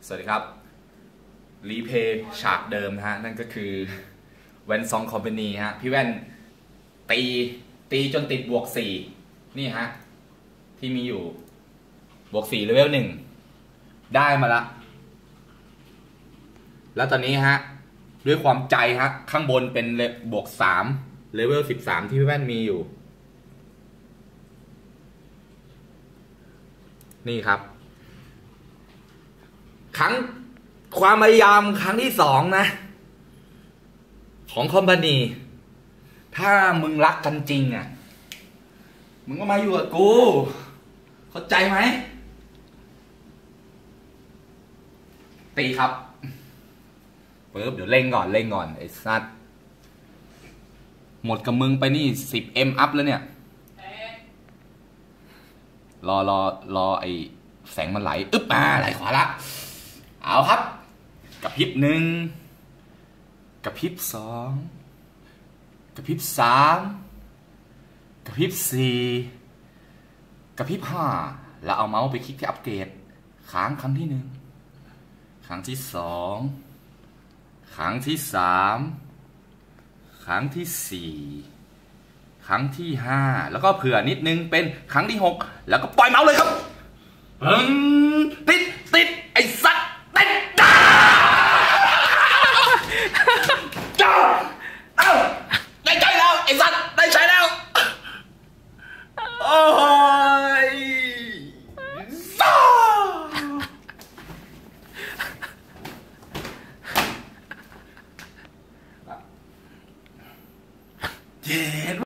สวัสดีครับรีเพย์ฉากเดิมนะฮะนั่นก็คือแวนซองคอมพานีฮะพี่แว่นตีจนติด+4นี่ฮะที่มีอยู่+4เลเวล1ได้มาละแล้วตอนนี้ฮะด้วยความใจฮะข้างบนเป็น+3เลเวล13ที่พี่แว่นมีอยู่นี่ครับความพยายามครั้งที่2นะของคอมพานีถ้ามึงรักกันจริงอ่ะมึงก็มาอยู่กับกูเข้าใจไหมตีครับปึ๊บเดี๋ยวเล่งก่อนไอ้สัตว์หมดกับมึงไปนี่10M อัพแล้วเนี่ยรอไอ้แสงมันไหลอึ๊บมาไหลขวาละเอาครับกระพริบ1กระพริบ2กระพริบ3กระพริบ4กระพริบ5แล้วเอาเมาส์ไปคลิกที่อัปเกรดค้างครั้งที่1ครั้งที่2ครั้งที่3ครั้งที่4ครั้งที่5แล้วก็เผื่อนิดนึงเป็นครั้งที่6แล้วก็ปล่อยเมาส์เลยครับติดไอ้สั